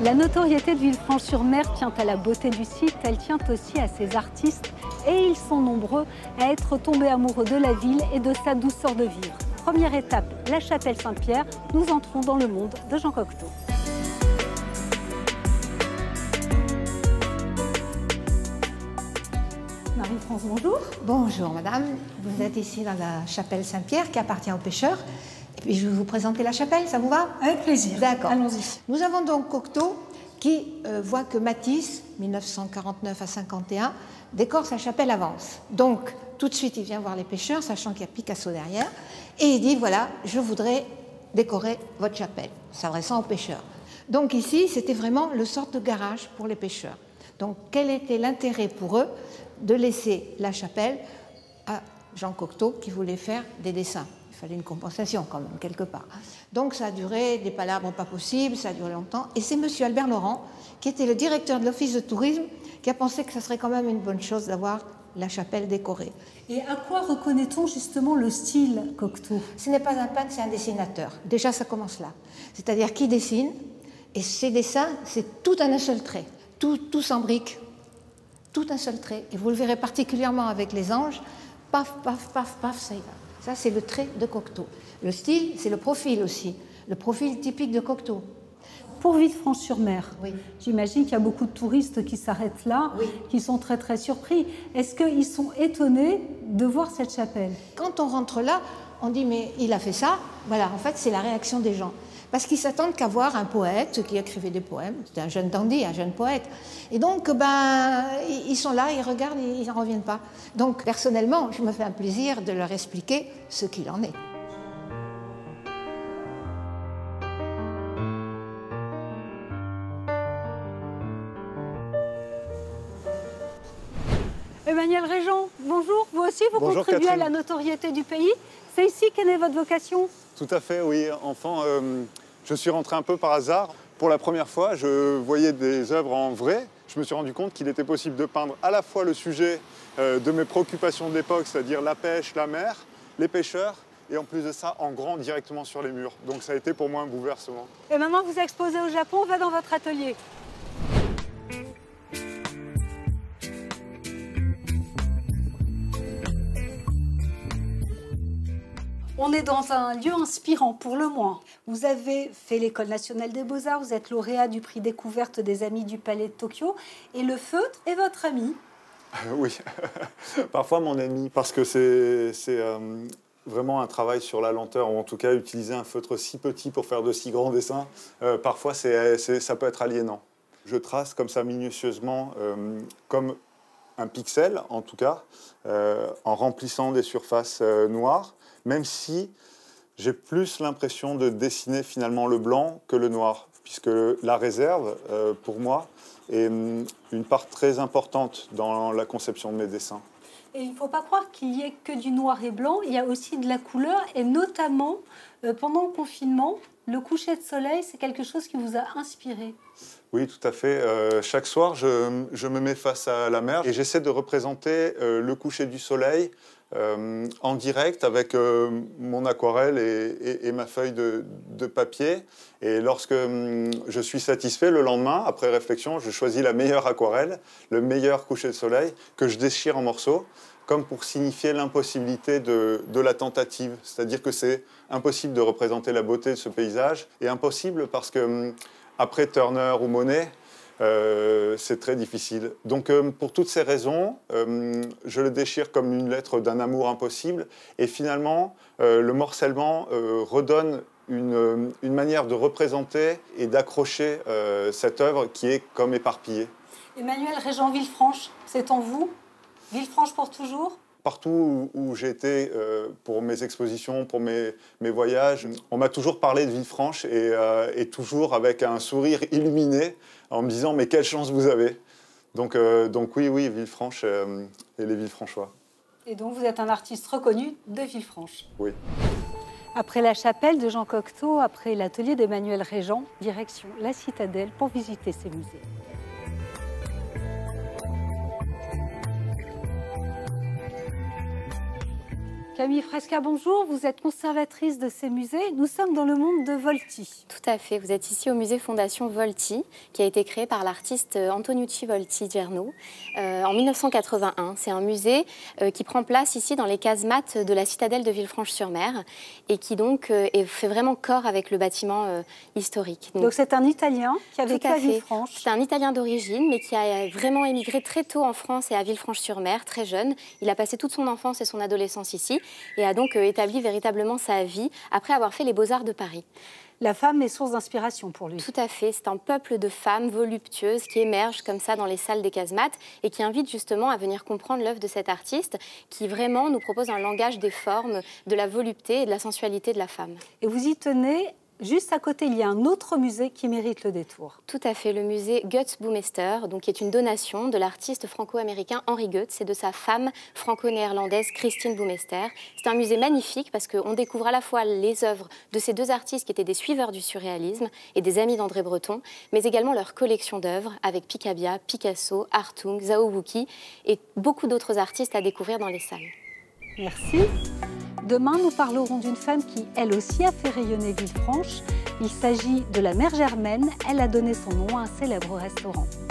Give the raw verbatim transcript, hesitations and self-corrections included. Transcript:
La notoriété de Villefranche-sur-Mer tient à la beauté du site, elle tient aussi à ses artistes et ils sont nombreux à être tombés amoureux de la ville et de sa douceur de vivre. Première étape, la chapelle Saint-Pierre, nous entrons dans le monde de Jean Cocteau. Marie-France, bonjour. Bonjour madame, vous êtes ici dans la chapelle Saint-Pierre qui appartient aux pêcheurs. Et puis je vais vous présenter la chapelle, ça vous va? Avec plaisir. D'accord. Allons-y. Nous avons donc Cocteau qui euh, voit que Matisse, mille neuf cent quarante-neuf à cinquante et un, décore sa chapelle à Vence. Donc tout de suite il vient voir les pêcheurs, sachant qu'il y a Picasso derrière, et il dit voilà, je voudrais décorer votre chapelle, s'adressant aux pêcheurs. Donc ici c'était vraiment le sorte de garage pour les pêcheurs. Donc quel était l'intérêt pour eux de laisser la chapelle à Jean Cocteau qui voulait faire des dessins? Il fallait une compensation quand même, quelque part. Donc ça a duré, des palabres pas possibles, ça a duré longtemps. Et c'est M. Albert Laurent, qui était le directeur de l'Office de tourisme, qui a pensé que ça serait quand même une bonne chose d'avoir la chapelle décorée. Et à quoi reconnaît-on justement le style Cocteau? Ce n'est pas un peintre, c'est un dessinateur. Déjà, ça commence là. C'est-à-dire qu'il dessine, et ses dessins, c'est tout en un seul trait. Tout, tout s'embrique, tout un seul trait. Et vous le verrez particulièrement avec les anges, paf, paf, paf, paf, ça y va. Ça, c'est le trait de Cocteau. Le style, c'est le profil aussi. Le profil typique de Cocteau. Pour Villefranche-sur-Mer, oui. J'imagine qu'il y a beaucoup de touristes qui s'arrêtent là, oui. qui sont très très surpris. Est-ce qu'ils sont étonnés de voir cette chapelle? Quand on rentre là, on dit mais il a fait ça. Voilà, en fait, c'est la réaction des gens. Parce qu'ils s'attendent qu'à voir un poète qui écrivait des poèmes. C'était un jeune dandy, un jeune poète. Et donc, ben, ils sont là, ils regardent, ils n'en reviennent pas. Donc, personnellement, je me fais un plaisir de leur expliquer ce qu'il en est. Emmanuel Régent, bonjour. Vous aussi, vous Bonjour, contribuez Catherine. à la notoriété du pays. C'est ici qu'est née votre vocation? Tout à fait, oui. Enfant, euh, je suis rentré un peu par hasard. Pour la première fois, je voyais des œuvres en vrai. Je me suis rendu compte qu'il était possible de peindre à la fois le sujet euh, de mes préoccupations de l'époque, c'est-à-dire la pêche, la mer, les pêcheurs, et en plus de ça, en grand, directement sur les murs. Donc ça a été pour moi un bouleversement. Et maintenant que vous exposez au Japon, on va dans votre atelier. On est dans un lieu inspirant, pour le moins. Vous avez fait l'École nationale des beaux-arts, vous êtes lauréat du prix découverte des Amis du Palais de Tokyo, et le feutre est votre ami. Euh, oui, parfois mon ami, parce que c'est euh, vraiment un travail sur la lenteur, ou en tout cas utiliser un feutre si petit pour faire de si grands dessins, euh, parfois c'est, c'est, ça peut être aliénant. Je trace comme ça minutieusement, euh, comme un pixel en tout cas, euh, en remplissant des surfaces euh, noires, même si j'ai plus l'impression de dessiner finalement le blanc que le noir, puisque la réserve, euh, pour moi, est une part très importante dans la conception de mes dessins. Et il ne faut pas croire qu'il n'y ait que du noir et blanc, il y a aussi de la couleur, et notamment, euh, pendant le confinement, le coucher de soleil, c'est quelque chose qui vous a inspiré. Oui, tout à fait. Euh, chaque soir, je, je me mets face à la mer et j'essaie de représenter euh, le coucher du soleil euh, en direct avec euh, mon aquarelle et, et, et ma feuille de, de papier. Et lorsque hum, je suis satisfait, le lendemain, après réflexion, je choisis la meilleure aquarelle, le meilleur coucher de soleil que je déchire en morceaux, comme pour signifier l'impossibilité de, de la tentative. C'est-à-dire que c'est impossible de représenter la beauté de ce paysage, et impossible parce que hum, après Turner ou Monet, euh, c'est très difficile. Donc euh, pour toutes ces raisons, euh, je le déchire comme une lettre d'un amour impossible, et finalement, euh, le morcellement euh, redonne une, une manière de représenter et d'accrocher euh, cette œuvre qui est comme éparpillée. Emmanuel Régent, Villefranche, c'est en vous? Villefranche pour toujours? Partout où, où j'ai été euh, pour mes expositions, pour mes, mes voyages, on m'a toujours parlé de Villefranche et, euh, et toujours avec un sourire illuminé en me disant « mais quelle chance vous avez !» Donc, euh, donc oui, oui, Villefranche euh, et les Villefranchois. Et donc vous êtes un artiste reconnu de Villefranche. Oui. Après la chapelle de Jean Cocteau, après l'atelier d'Emmanuel Régent, direction la Citadelle pour visiter ses musées. Camille Fresca, bonjour. Vous êtes conservatrice de ces musées. Nous sommes dans le monde de Volti. Tout à fait. Vous êtes ici au musée Fondation Volti, qui a été créé par l'artiste Antoniucci Volti Gerno euh, en mille neuf cent quatre-vingt-un. C'est un musée euh, qui prend place ici dans les casemates de la citadelle de Villefranche-sur-Mer et qui donc euh, est, fait vraiment corps avec le bâtiment euh, historique. Donc c'est un Italien qui a vécu à Villefranche. C'est un Italien d'origine, mais qui a vraiment émigré très tôt en France et à Villefranche-sur-Mer, très jeune. Il a passé toute son enfance et son adolescence ici et a donc euh, établi véritablement sa vie après avoir fait les Beaux-Arts de Paris. La femme est source d'inspiration pour lui. Tout à fait. C'est un peuple de femmes voluptueuses qui émergent comme ça dans les salles des casemates et qui invite justement à venir comprendre l'œuvre de cet artiste qui vraiment nous propose un langage des formes, de la volupté et de la sensualité de la femme. Et vous y tenez. Juste à côté, il y a un autre musée qui mérite le détour. Tout à fait, le musée Goetz-Boomester, donc qui est une donation de l'artiste franco-américain Henri Goetz et de sa femme franco-néerlandaise Christine Boomester. C'est un musée magnifique parce qu'on découvre à la fois les œuvres de ces deux artistes qui étaient des suiveurs du surréalisme et des amis d'André Breton, mais également leur collection d'œuvres avec Picabia, Picasso, Hartung, Zhao Wuqi et beaucoup d'autres artistes à découvrir dans les salles. Merci. Demain, nous parlerons d'une femme qui, elle aussi, a fait rayonner Villefranche. Il s'agit de la mère Germaine. Elle a donné son nom à un célèbre restaurant.